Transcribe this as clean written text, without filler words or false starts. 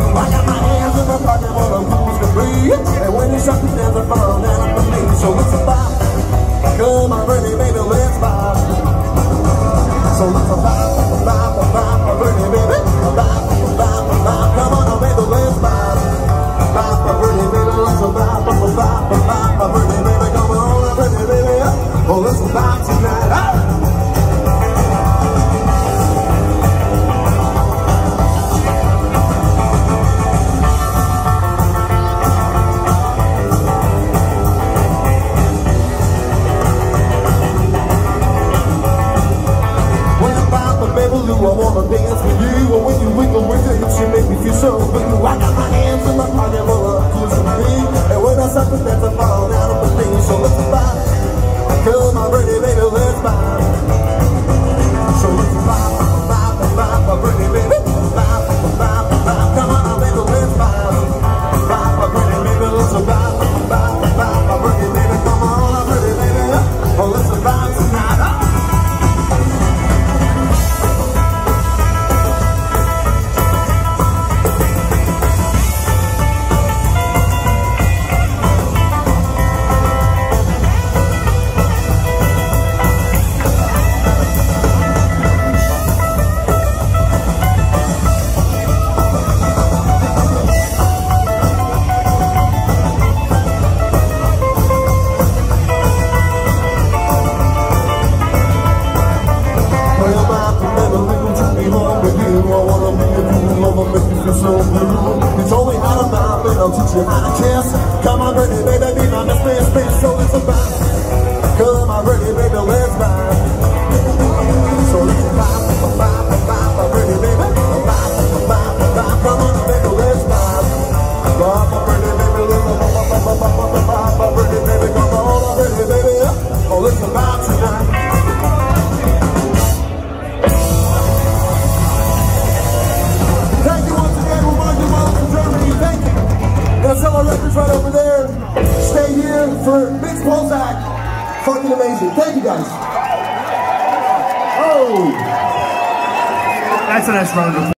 I got my hands in my pocket while I'm cruise to breathe. And when you shut the dance, I fall down for me. So let's bop. Come on, pretty baby, let's bop. So let's bop, pretty baby. Bop. Come on, baby, let's bop. Bop, pretty baby, let's bop, pretty baby, come on, pretty baby. Oh, let's bop tonight. I wanna dance with you, and when you wiggle with your hips, you make me feel so blue. I got my hands in my pocket full of clothes for me, and when I start to dance, I fall down on my knees. So let's bop, come on, pretty baby, let's bop. So let's bop, pretty baby, bop. Come on, baby, let's bop, pretty baby, let's bop, pretty baby, come on, pretty baby, oh, let's bop tonight. You told me how to bop and I'll teach you how to kiss. Come on, pretty baby, be my best. So let's bop. Come on, pretty baby, let's bop. So let's bop, pretty baby, bop. Come on, baby, let's bop. Bop, pretty baby, bop, pretty baby, come on, pretty baby. Oh, let's bop tonight. Our records right over there. Stay here for Mix Pontins. Fucking amazing. Thank you guys. Oh, that's a nice round of applause.